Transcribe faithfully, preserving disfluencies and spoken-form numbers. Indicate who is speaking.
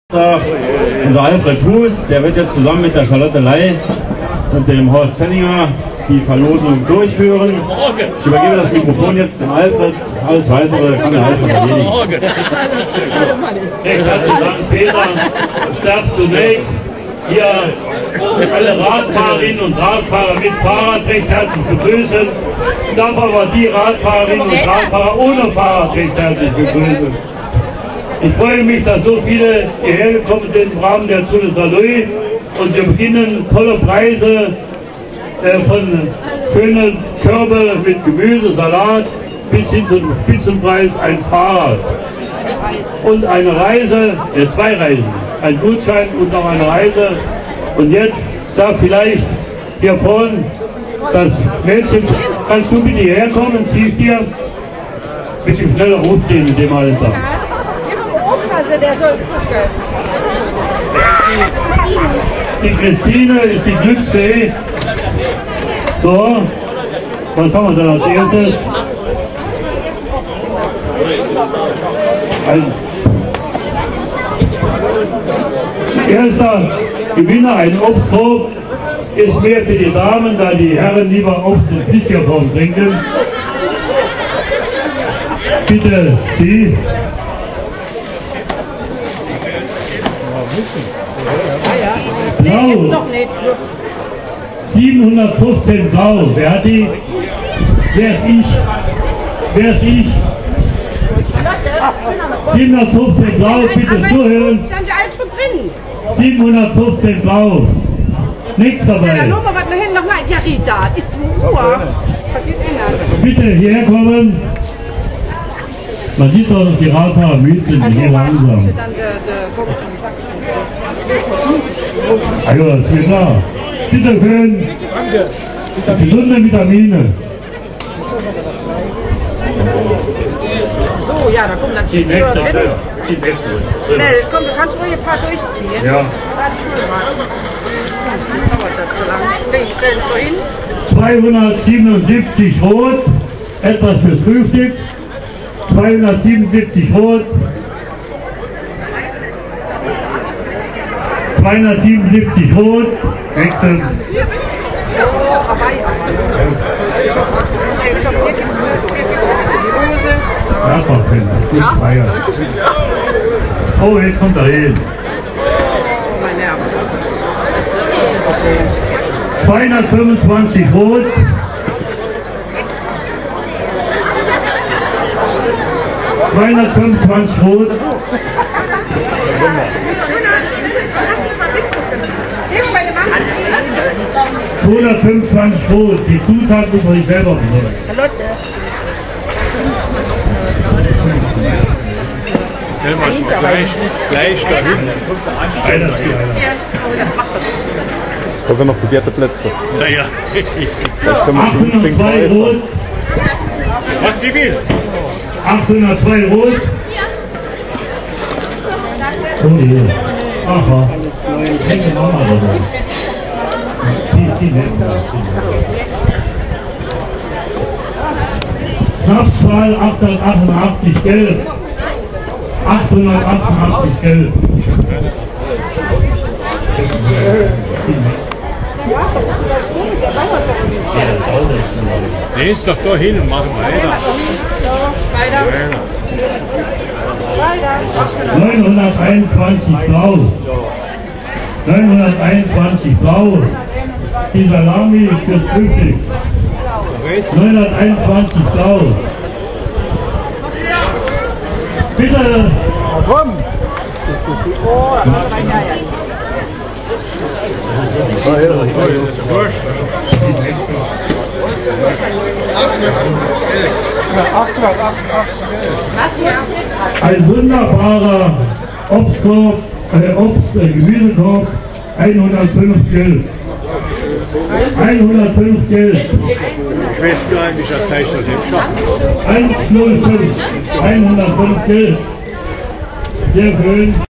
Speaker 1: Unser Alfred Fuß, der wird jetzt zusammen mit der Charlotte Ley und dem Horst Fenninger die Verlosung durchführen. Ich übergebe das Mikrofon jetzt dem Alfred. Alles Weitere kann der Alfred erledigen.
Speaker 2: Recht herzlichen Dank, Peter. Ich darf zunächst hier alle Radfahrerinnen und Radfahrer mit Fahrrad recht herzlich begrüßen. Ich darf aber die Radfahrerinnen und Radfahrer ohne Fahrrad recht herzlich begrüßen. Ich freue mich, dass so viele hierher gekommen sind im Rahmen der Tour de Saint-Louis und wir beginnen tolle Preise äh, von schönen Körbe mit Gemüse, Salat bis hin zum Spitzenpreis ein Fahrrad und eine Reise, äh, zwei Reisen, ein Gutschein und noch eine Reise. Und jetzt darf vielleicht hier vorne das Mädchen, kannst du bitte hierher kommen, siehst hier, bisschen schneller hochstehen in dem Alter.
Speaker 3: Also der soll gucken.
Speaker 2: Die Christine ist die Glücksfee. So, was haben wir da als erstes? Ein erster Gewinner, ein Obstkorb, ist mehr für die Damen, da die Herren lieber Obst und Fischkorb trinken. Bitte Sie. Blau. siebenhundertfünfzehn Blau. Wer hat die? Wer ist ich? Wer ist ich? siebenhundertfünfzehn Blau, bitte zuhören. siebenhundertfünfzehn Blau. Nichts dabei. Bitte hierher kommen. Man sieht doch, dass die Radfahrer müde sind, die gehen langsam. Also, das geht klar. Bitte schön. Gesunde Vitamine.
Speaker 3: So, ja, da kommt dann die nächste. Ne, komm, du kannst ruhig ein paar durchziehen.
Speaker 2: Ja.
Speaker 3: Dauert das so lange. Ich stelle so hin.
Speaker 2: zweihundertsiebenundsiebzig Rot, etwas fürs Frühstück. zweihundertsiebenundsiebzig Rot. zweihundertsiebenundsiebzig Rot. Wechseln. Ja, Frau Fenner, gut feiern. Oh, jetzt kommt er hin. zweihundertfünfundzwanzig Rot. zweihundertfünfundzwanzig Rot. zweihundertfünfundzwanzig Rot. Die Zutaten muss ich selber besorgen.
Speaker 4: Stell mal schon gleich, gleich dahin.
Speaker 2: Einer ist
Speaker 5: Sogar noch begehrte Plätze.
Speaker 4: Naja.
Speaker 5: Das können wir
Speaker 2: achthundertzwei Rot.
Speaker 4: Was, wie viel?
Speaker 2: achthundertzwei Rot. Oh je. Aha. Hänge Mama dabei. Die, die Hänge. Schnapszahl achthundertachtundachtzig Gelb. achthundertachtundachtzig Gelb.
Speaker 4: Der ist doch da hin und machen weiter.
Speaker 2: neunhunderteinundzwanzig Blau. neunhunderteinundzwanzig Blau. Die Salami fürs Frühstück. neunhunderteinundzwanzig Blau. Bitte.
Speaker 5: Komm!
Speaker 2: Ein wunderbarer Obstkorb, äh, Obst, äh, Gemüsekorb, hundertfünf Geld. hundertfünf Geld.
Speaker 4: Ich weiß gar nicht, das heißt das im Schatten.
Speaker 2: hundertfünf, hundertfünf Geld. Sehr schön.